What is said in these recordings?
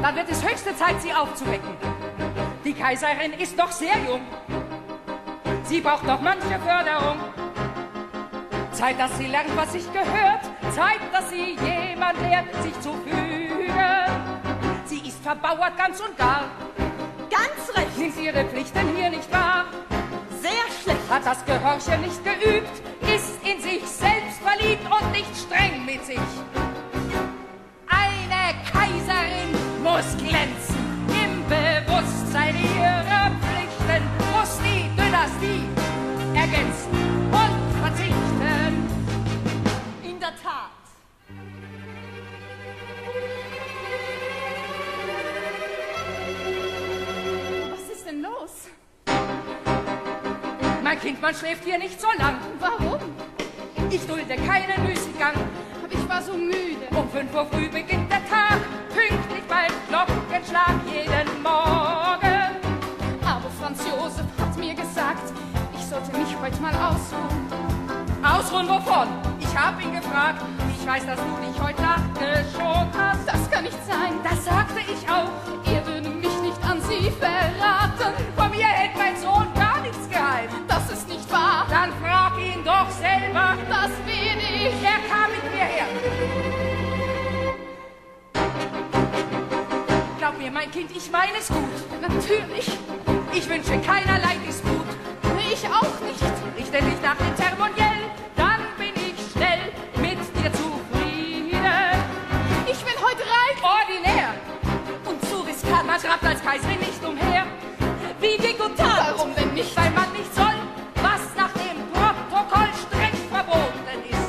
dann wird es höchste Zeit, sie aufzuwecken. Die Kaiserin ist noch sehr jung. Sie braucht noch manche Förderung. Zeit, dass sie lernt, was sich gehört. Zeit, dass sie jemand lehrt, sich zu fügen. Sie ist verbauert ganz und gar. Ganz recht. Nimmt ihre Pflichten hier nicht wahr. Sehr schlecht. Hat das Gehorchen nicht geübt, ist in sich selbst verliebt und nicht streng mit sich. Eine Kaiserin muss glänzen im Bewusstsein ihrer Pflichten, muss die Dynastie ergänzen und verzichten. In der Tat. Was ist denn los? Mein Kind, man schläft hier nicht so lang. Warum? Ich dulde keinen Müßiggang. Aber ich war so müde. Um 5 Uhr früh beginnt der Tag, pünktlich beim Glockenschlag jeden Morgen. Aber Franz Josef hat mir gesagt, ich sollte mich heute mal ausruhen. Ausruhen wovon? Ich hab ihn gefragt. Ich weiß, dass du dich heute Nacht geschont hast. Das kann nicht sein. Das sagte ich auch. Er würde mich nicht an Sie verraten. Von mir hält mein Sohn gar nichts geheim. Das ist nicht wahr. Dann frag ihn doch selber. Das bin ich. Er kam mit mir her. Glaub mir, mein Kind, ich meine es gut. Natürlich. Ich wünsche keinerlei Disput. Ich auch nicht. Richte dich nach dem Zeremoniell, dann bin ich schnell mit dir zufrieden. Ich will heute reiten. Ordinär. Und zu riskant. Man trabt als Kaiserin nicht umher. Wie degutant. Warum denn nicht? Weil man nicht soll, was nach dem Protokoll streng verboten ist.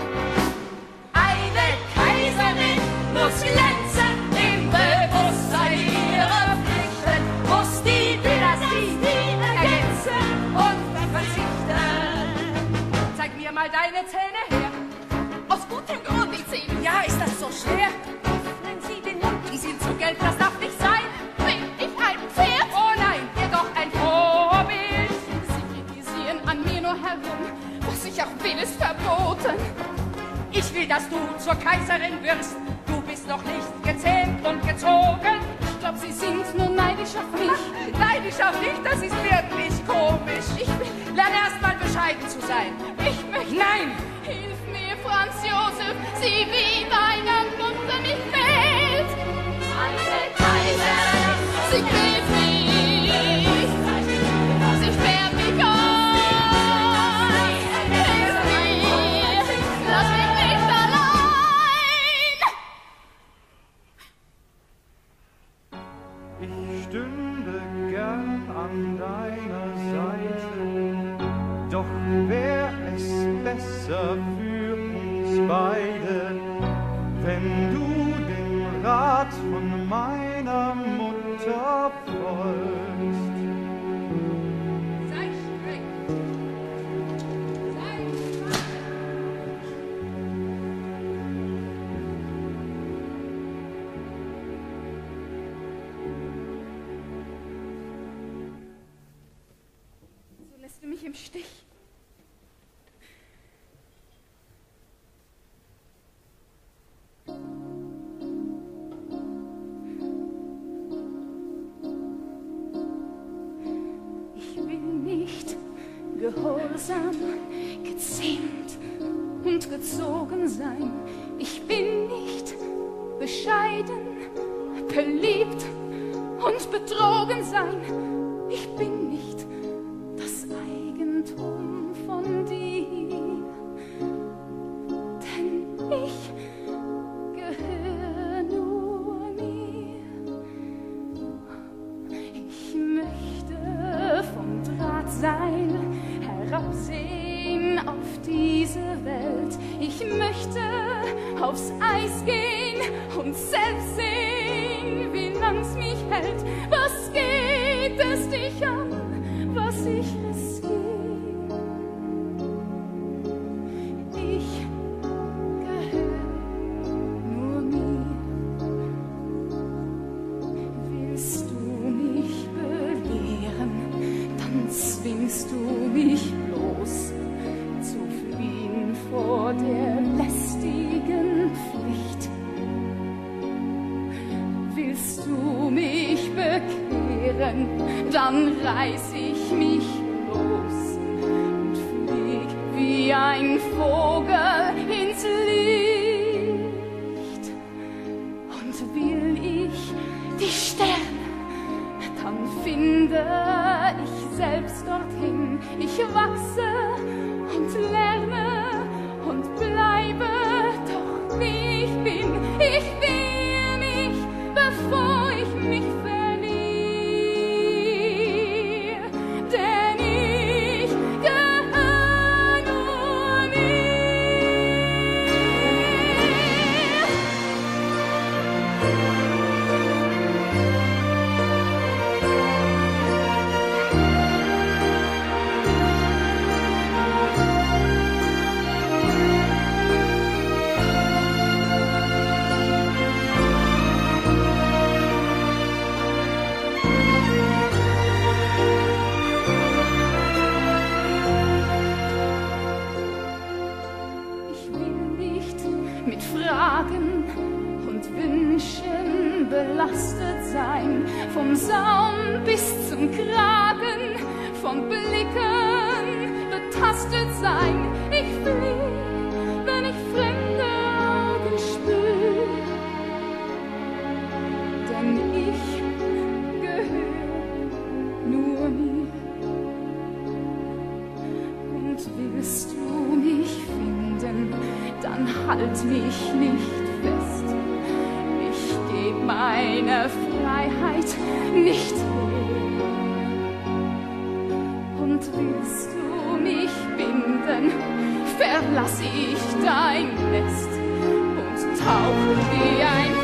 Eine Kaiserin muss glänzen im Bewusstsein ihrer Pflichten, muss die Dynastie ergänzen und verzichten. Zeig mir mal deine Zähne her. Aus gutem Grund die Zähne. Ja, ist das so schwer? Öffnen Sie den Mund. Die sind zu gelb, das darf nicht sein. Bin ich ein Pferd? Oh nein, dir doch ein Vorbild. Sie kritisieren an mir nur herum. Was ich auch will, ist verboten. Ich will, dass du zur Kaiserin wirst. Du bist noch nicht gezähmt und gezogen. Ich glaub, Sie sind nur neidisch auf mich. Neidisch auf dich, das ist wirklich komisch. Lerne erst mal bescheiden zu sein. Ich möchte... Nein! Hilf mir, Franz Josef, sieh, wie deine Mutter mich quält. Eine Kaiserin, sie quält mich. Sie sperrt mich ein. Hilf mir, lass mich nicht allein. Ich stünde gern an deiner Seite, doch wär es besser für uns beide, wenn du den Rat von meiner Mutter folgst. Sei streng. Sei So lässt du mich im Stich. Ich will nicht gehorsam, gezähmt und gezogen sein. Ich bin nicht bescheiden, beliebt und betrogen sein. Ich bin nicht das Eigentum von dir, denn ich gehöre nur mir. Ich möchte vom Drahtseil herabsehen auf diese Welt. Ich möchte aufs Eis gehen und selbst sehen, wie lang's mich hält. Was geht es dich an, was ich riskiere? Ich gehöre nur mir. Willst du mich belehren, dann zwingst du mich bloß zu fliehen vor der lästigen Pflicht. Willst du dann reiß ich mich los und flieg wie ein Vogel ins Licht. Und will ich die Sterne, dann finde ich selbst dorthin. Ich wachse und lerne und bleibe doch wie ich bin. Ich will mich, bevor ich mich verliere, denn ich gehöre nur mit Fragen und Wünschen belastet sein, vom Saum bis zum Kragen, von Blicken betastet sein. Ich flieh, wenn ich fremde Augen spür, denn ich gehöre nur mir. Und willst du mich finden, dann halt mich nicht fest. Ich geb meine Freiheit nicht her. Und willst du mich binden, verlass ich dein Nest und tauche wie ein